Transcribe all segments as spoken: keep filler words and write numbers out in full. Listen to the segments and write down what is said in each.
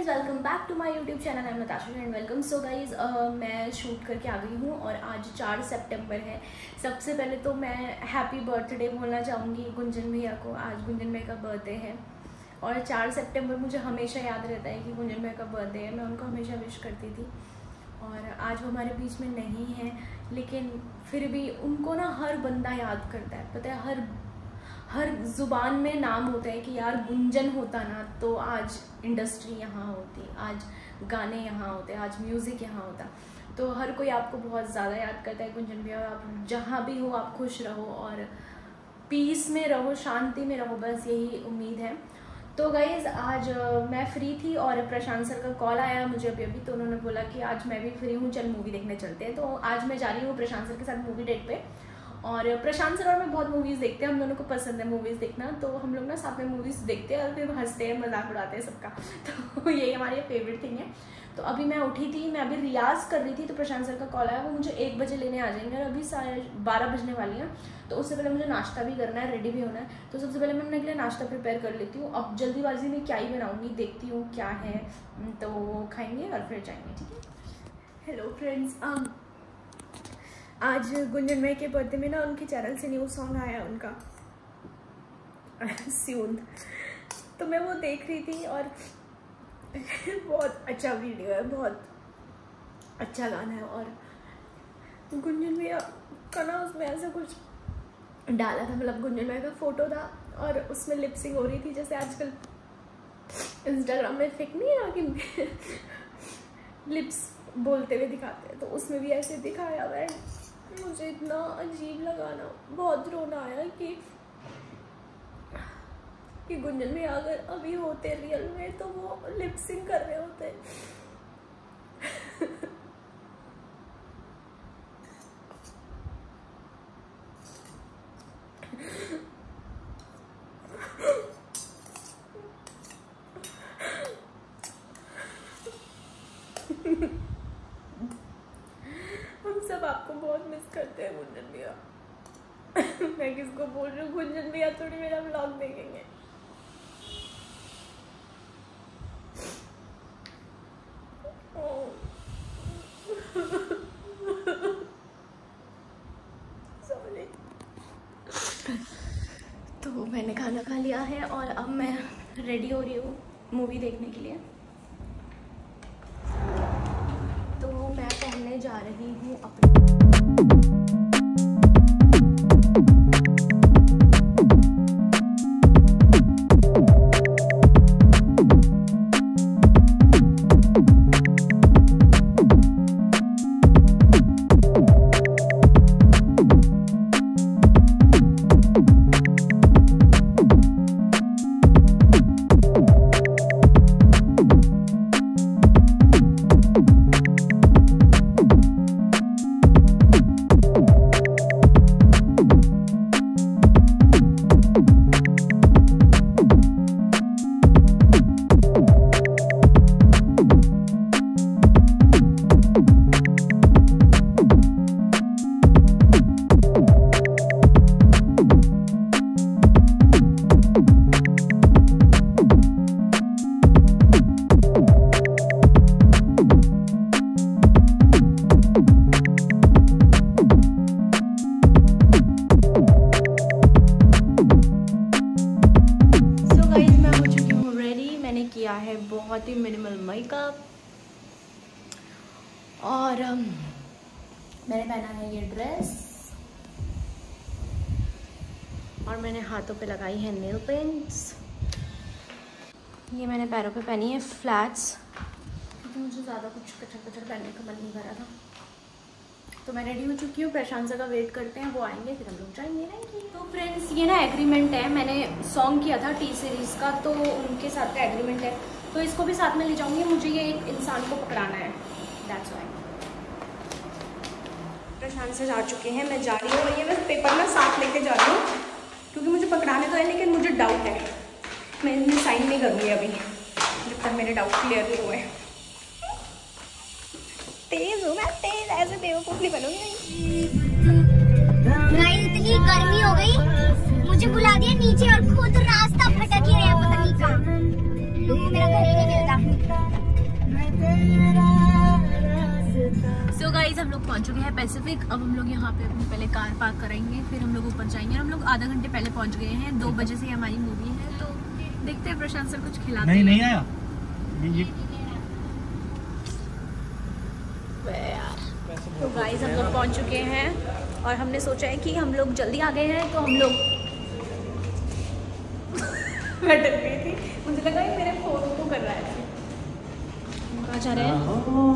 Guys, welcome back to my YouTube channel. I am Natasha and welcome. So guys, मैं shoot करके आ गई हूँ और आज चार सितंबर है। सबसे पहले तो मैं हैप्पी बर्थडे बोलना चाहूँगी गुंजन भैया को। आज गुंजन भैया का बर्थडे है और चार सितंबर मुझे हमेशा याद रहता है कि गुंजन भैया का बर्थडे है। मैं उनको हमेशा विश करती थी और आज वो हमारे बीच में नहीं है, लेकिन फिर भी उनको ना हर बंदा याद करता है। पता है, हर हर ज़ुबान में नाम होता है कि यार गुंजन होता ना तो आज इंडस्ट्री यहाँ होती, आज गाने यहाँ होते, आज म्यूज़िक यहाँ होता। तो हर कोई आपको बहुत ज़्यादा याद करता है गुंजन भैया। आप जहाँ भी हो आप खुश रहो और पीस में रहो, शांति में रहो, बस यही उम्मीद है। तो गाइज़, आज मैं फ्री थी और प्रशांत सर का कॉल आया मुझे अभी अभी। तो उन्होंने बोला कि आज मैं भी फ्री हूँ, चल मूवी देखने चलते हैं। तो आज मैं जा रही हूँ प्रशांत सर के साथ मूवी डेट पे। और प्रशांत सर और मैं बहुत मूवीज़ देखते हैं, हम दोनों को पसंद है मूवीज़ देखना। तो हम लोग ना साथ में मूवीज़ देखते हैं और फिर हंसते हैं, मजाक उड़ाते हैं सबका। तो यही हमारी फेवरेट थिंग है। तो अभी मैं उठी थी, मैं अभी रियाज़ कर रही थी, तो प्रशांत सर का कॉल आया। वो मुझे एक बजे लेने आ जाएंगे और अभी साढ़े बारह बजने वाली हैं। तो उससे पहले मुझे नाश्ता भी करना है, रेडी भी होना है। तो सबसे पहले मैं अपने के लिए नाश्ता प्रिपेयर कर लेती हूँ। अब जल्दीबाजी में क्या ही बनाऊँगी, देखती हूँ क्या है, तो वो खाएँगे और फिर जाएंगे। ठीक है। हेलो फ्रेंड्स, आज गुंजन भैया के बर्थडे में ना उनके चैनल से न्यू सॉन्ग आया उनका स्यून। तो मैं वो देख रही थी और बहुत अच्छा वीडियो है, बहुत अच्छा गाना है। और गुंजन भैया का ना उसमें ऐसा कुछ डाला था, मतलब गुंजन भैया का फोटो था और उसमें लिपसिंग हो रही थी, जैसे आजकल इंस्टाग्राम में फेक नहीं है कि लिप्स बोलते हुए दिखाते हैं, तो उसमें भी ऐसे दिखाया हुआ है। मुझे इतना अजीब लगा ना, बहुत रोना आया कि कि गुंजन भैया अगर अभी होते रियल में तो वो लिपसिंग कर रहे होते। हम सब आपको बहुत मिस करते हैं गुंजन भैया। मैं किसको बोल रही हूँ, गुंजन भैया थोड़ी मेरा व्लॉग देखेंगे। सॉरी। तो मैंने खाना खा लिया है और अब मैं रेडी हो रही हूँ मूवी देखने के लिए। तो मैं पहनने जा रही हूँ अपने किया है बहुत ही मिनिमल मेकअप और um, मैंने पहना है ये ड्रेस और मैंने हाथों पे लगाई है नेल पेंट्स। ये मैंने पैरों पे पहनी है फ्लैट्स, क्योंकि मुझे ज़्यादा कुछ कचर कचर पहनने का मन नहीं कर रहा था। तो मैं रेडी हो चुकी हूँ, प्रशांत सर का वेट करते हैं, वो आएंगे फिर हम लोग जाएंगे। तो फ्रेंड्स, ये ना एग्रीमेंट है, मैंने सॉन्ग किया था टी सीरीज़ का, तो उनके साथ का एग्रीमेंट है। तो इसको भी साथ में ले जाऊँगी, मुझे ये एक इंसान को पकड़ाना है, दैट्स व्हाई। प्रशांत सर जा चुके हैं, मैं जा रही हूँ और ये मैं पेपर ना साथ लेके जा रही हूँ, क्योंकि मुझे पकड़ाने तो है लेकिन मुझे डाउट है। मैं इनमें साइन नहीं करूँगी अभी जब तक मेरे डाउट क्लियर नहीं हुए। तेज हूँ मैं, तेज, ऐसे बेवकूफ नहीं बनूंगी। इतनी गर्मी हो गई, मुझे बुला दिया नीचे और खुद रास्ता भटक ही रहा पता नहीं कहाँ। मेरा घर ही नहीं मिलता। सो गाइज हम लोग पहुंच चुके हैं पैसिफिक। अब हम लोग यहाँ पे अपनी पहले कार पार्क कराएंगे, फिर हम लोग ऊपर जाएंगे। हम लोग आधा घंटे पहले पहुंच गए हैं, दो बजे से हमारी मूवी है, तो देखते हैं प्रशांत सर कुछ खिलाते हैं। नहीं नहीं आया ये तो गाइज हम लोग पहुंच चुके हैं और हमने सोचा है कि हम लोग जल्दी आ गए हैं, तो हम लोग मैं डर गई थी, मुझे लगा ये मेरे फोन को कर रहा है। कहाँ जा रहे हैं?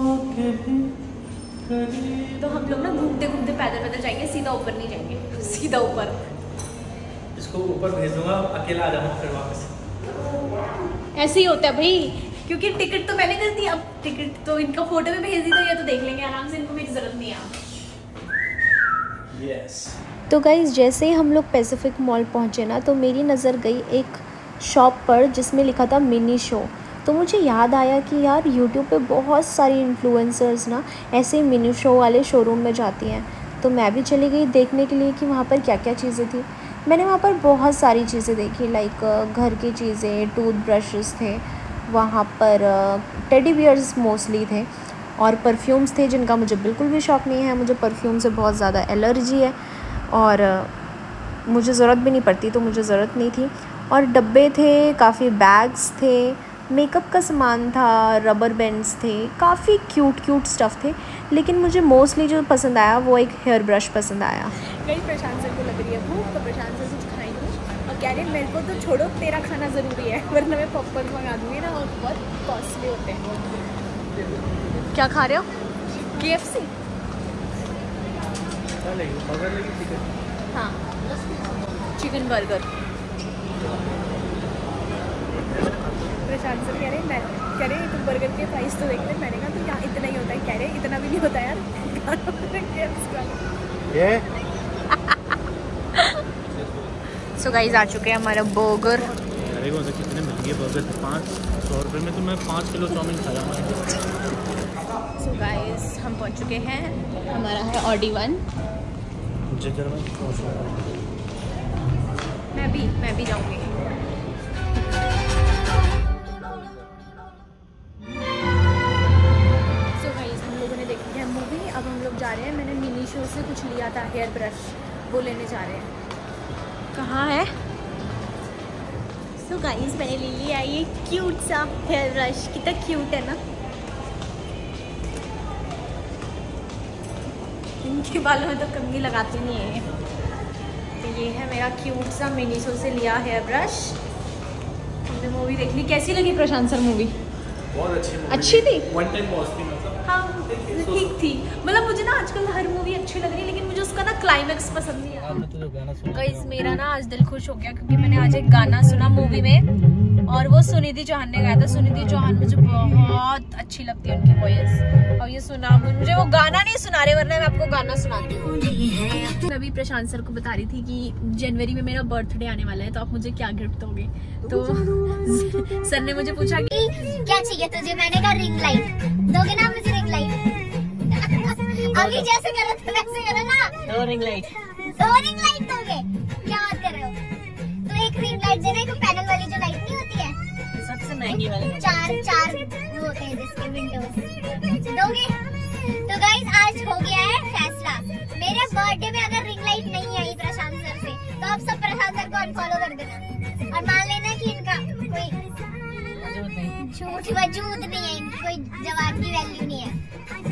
तो हम लोग ना घूमते घूमते पैदल पैदल जाएंगे, सीधा ऊपर नहीं जाएंगे, सीधा ऊपर। इसको ऊपर भेज दूंगा, अकेला आ जाऊंगा फिर वापस। ऐसे ही होता है भाई, क्योंकि टिकट तो मैंने कर दी, अब टिकट तो इनका फोटो भी भेज दी, तो ये तो देख लेंगे आराम से, इनको मेरी जरूरत नहीं है। यस। तो गाइज़ जैसे ही हम लोग पैसिफिक मॉल पहुँचे ना, तो मेरी नज़र गई एक शॉप पर जिसमें लिखा था मिनी शो। तो मुझे याद आया कि यार यूट्यूब पे बहुत सारी इन्फ्लुएंसर्स ना ऐसे मिनी शो वाले शोरूम में जाती हैं। तो मैं भी चली गई देखने के लिए कि वहाँ पर क्या क्या चीज़ें थी। मैंने वहाँ पर बहुत सारी चीज़ें देखी, लाइक घर की चीज़ें, टूथ ब्रशेस थे वहाँ पर, टेडी बियर्स मोस्टली थे, और परफ्यूम्स थे जिनका मुझे बिल्कुल भी शौक़ नहीं है। मुझे परफ्यूम से बहुत ज़्यादा एलर्जी है और मुझे ज़रूरत भी नहीं पड़ती, तो मुझे ज़रूरत नहीं थी। और डब्बे थे, काफ़ी बैग्स थे, मेकअप का सामान था, रबर बैंड्स थे, काफ़ी क्यूट क्यूट स्टफ़ थे। लेकिन मुझे मोस्टली जो पसंद आया वो एक हेयर ब्रश पसंद आया। कई प्रशांत सर को लग रही है भूख, तो प्रशांत सर कुछ खाई हूँ और कह रहे मेरे को तो छोड़ो, तेरा खाना ज़रूरी है, वरना मैं पॉपकॉर्न मंगा दूँगी ना, और बहुत कॉस्टली होते हैं। क्या खा रहे हो? के एफ सी? हाँ, चिकन बर्गर। प्रशांत सर कह रहे मैं कह रहे तुम बर्गर के प्राइस तो देख ले। मैंने कहा तो यहाँ इतना ही होता है। कह रहे इतना भी नहीं होता यार। ये सो गाइस आ चुके हैं हमारा बर्गर। अरे वो कितने महंगे बर्गर थे, पाँच सौ रुपये में तो मैं पाँच किलो चाउमीन खा जाऊँगा। सो गाइस हम पहुँच चुके हैं, हमारा है ऑडी वन। मैं भी मैं भी जाऊँगी। अब हम लोग जा रहे हैं, मैंने मिनी शो से कुछ लिया था हेयर ब्रश, वो लेने जा रहे हैं। कहाँ है? सो गाइस मैंने ले लिया ये क्यूट सा हेयर ब्रश, कितना क्यूट है ना। इनके बालों में तो कंघी लगाती नहीं है। तो ये है मेरा क्यूट सा मिनी शो से लिया हेयर ब्रश। हमने मूवी देख ली, कैसी लगी प्रशांत सर मूवी? बहुत अच्छी मूवी। अच्छी थी, वन टाइम वॉच थी मतलब। हाँ ठीक थी, मतलब मुझे ना आजकल हर मूवी अच्छी लग रही है, लेकिन मुझे उसका ना क्लाइमैक्स पसंद नहीं आता। गाइस मेरा ना आज दिल खुश हो गया, क्योंकि मैंने आज एक गाना सुना मूवी में, और वो सुनिधि चौहान ने गाया था। सुनिधि चौहान मुझे बहुत अच्छी लगती है, उनकी वॉइस। और ये सुना, मुझे वो गाना नहीं सुना रहे, वरना मैं आपको गाना सुनाती हूँ। मैं अभी प्रशांत सर को बता रही थी कि जनवरी में मेरा बर्थडे आने वाला है, तो आप मुझे क्या गिफ्ट दोगे? तो सर ने मुझे पूछा कि क्या चाहिए तुझे? मैंने कहा रिंग लाइट दोगे ना मुझे? रिंग लाइट अभी जैसे करो तो वैसे करो ना। दो रिंग लाइट, दो रिंग लाइट दोगे? क्या बात कर रहे हो? तो एक रिंग लाइट दे रहे, एक पैनल वाली जो लाइट नहीं होती है, सबसे महंगी वाली, चार चार वो होते हैं जिसके विंडोज, दोगे? तो गाइस आज हो गया है फैसला, मेरे बर्थडे में अगर रिंग लाइट नहीं आई प्रशांत सर से, तो आप सब प्रशांत सर को अनफॉलो कर देना, और मान लेना कि इनका कोई झूठ वजूद नहीं है, इनकी कोई जवाब की वैल्यू नहीं है।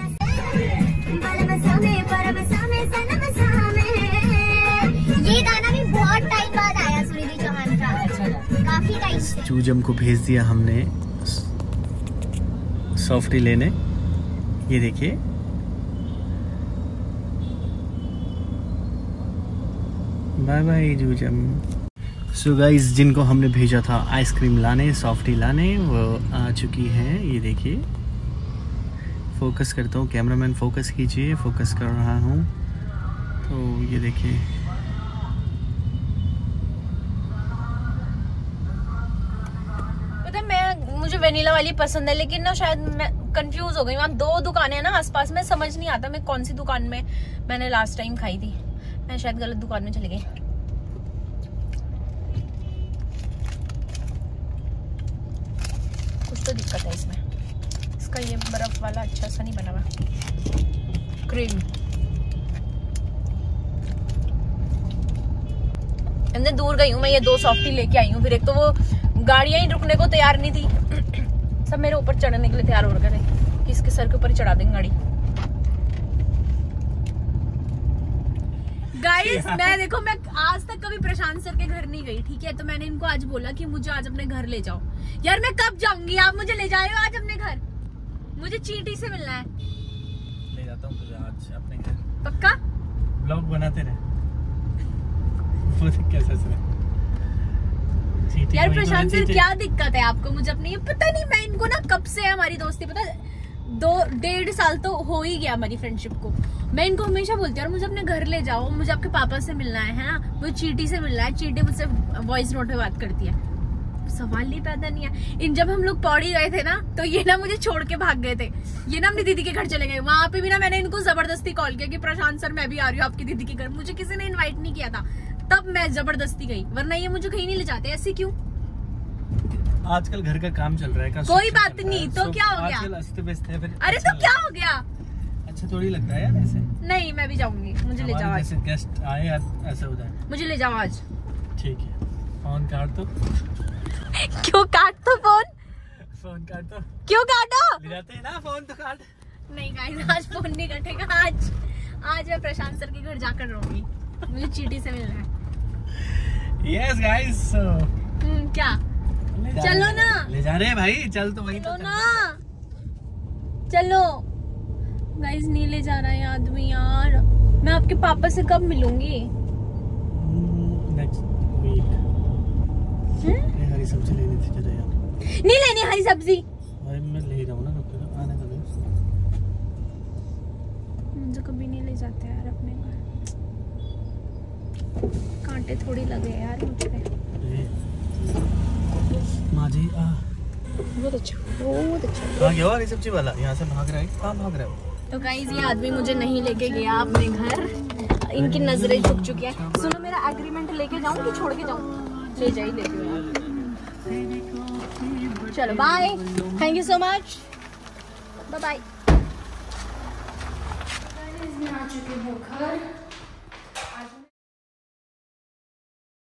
ये गाना भी बहुत टाइम बाद आया सुनिधि चौहान का, काफी टाइम से। चूजम को भेज दिया हमने सॉफ्टी लेने, ये देखिए। बाय बाय जूजम। सो गाइस जिनको हमने भेजा था आइसक्रीम लाने, सॉफ्टी लाने, वो आ चुकी हैं। ये देखिए, फोकस करता हूँ, कैमरामैन फोकस कीजिए, फोकस कर रहा हूँ। तो ये देखिए, पता है मैं मुझे वेनिला वाली पसंद है, लेकिन ना शायद मैं कंफ्यूज हो गई। वहाँ दो दुकानें हैं ना आसपास में, समझ नहीं आता मैं कौन सी दुकान में मैंने लास्ट टाइम खाई थी। मैं शायद गलत दुकान में चली गई। दिक्कत है इसमें, इसका ये बर्फ वाला अच्छा सा नहीं बना हुआ क्रीम। इतने दूर गई हूँ मैं, ये दो सॉफ्टी लेके आई हूँ, फिर एक तो वो गाड़ियां ही रुकने को तैयार नहीं थी, सब मेरे ऊपर चढ़ने के लिए तैयार हो रखे थे कि इसके सर के ऊपर ही चढ़ा देंगे गाड़ी। गाइस मैं देखो, मैं आज तक कभी प्रशांत सर के घर नहीं गई, ठीक है, तो मैंने इनको आज बोला कि मुझे आज अपने घर ले जाओ। यार मैं कब जाऊंगी, आप मुझे ले जाए आज अपने घर, मुझे चींटी से मिलना है। ले जाता हूँ तुझे आज अपने घर, पक्का? ब्लॉग बनाते रहे। कैसा यार प्रशांत सर क्या दिक्कत है आपको मुझे अपनी, ये पता नहीं, मैं इनको ना कब से है हमारी दोस्ती, पता दो डेढ़ साल तो हो ही गया हमारी फ्रेंडशिप को। मैं इनको हमेशा बोलती हूँ मुझे अपने घर ले जाओ, मुझे आपके पापा से मिलना है, है ना, मुझे चींटी से मिलना है। चींटी मुझसे वॉइस नोट पे बात करती है, सवाल ही पैदा नहीं है। इन जब हम लोग पौड़ी गए थे ना, तो ये ना मुझे छोड़ के भाग गए थे, ये ना अपनी दीदी के घर चले गए। वहां पे भी ना मैंने इनको जबरदस्ती कॉल किया कि प्रशांत सर मैं भी आ रही हूँ आपकी दीदी के घर, मुझे किसी ने इन्वाइट नहीं किया था, तब मैं जबरदस्ती गई, वरना ये मुझे कहीं नहीं ले जाते। ऐसे क्यों? आजकल घर का काम चल रहा है, कोई बात नहीं, तो क्या हो गया? अस्त व्यस्त है, फिर अरे अच्छा तो क्या हो गया? अच्छा थोड़ी लगता है यार ऐसे। नहीं मैं भी जाऊंगी, मुझे ले जाओ आज। गेस्ट आए यार ऐसा हो जाए, मुझे ले जाओ आज। ठीक है, फोन काट दो। क्यों काट दो फोन? फोन काट दो। क्यों काटो? ले जाते हैं ना फोन, तो काट। नहीं गाइस आज फोन नहीं कटेगा, आज आज मैं प्रशांत सर के घर जाकर रहूंगी, मुझे चींटी से मिलना है। यस गाइस, हम्म क्या? चलो ना, ले जा रहे हैं भाई, चल तो वहीं चलो ना, चलो। गाइस नहीं ले जा रहा है आदमी यार, मैं आपके पापा से कब मिलूंगी? Next week. हरी सब्जी लेनी थी जरा यार। नहीं लेनी हरी सब्जी, अरे मैं ले जाऊँ ना, रुक आने का। मुझे कभी नहीं ले जाते यार अपने घर, कांटे थोड़ी लगे यार मुझ पे। माँ जी आ बहुत अच्छा, बहुत अच्छा। कहाँ गया हरी सब्जी वाला, यहाँ से भाग रहा है, कहाँ भाग रहा है? तो गाइस ये आदमी मुझे नहीं लेके गया अपने घर, इनकी नजरें झुक चुकी है। सुनो मेरा एग्रीमेंट लेके जाऊँ कि छोड़ के जाऊँ? ले जाइए, लेके। चलो bye, thank you so much, bye bye. आ चुके हैं घर।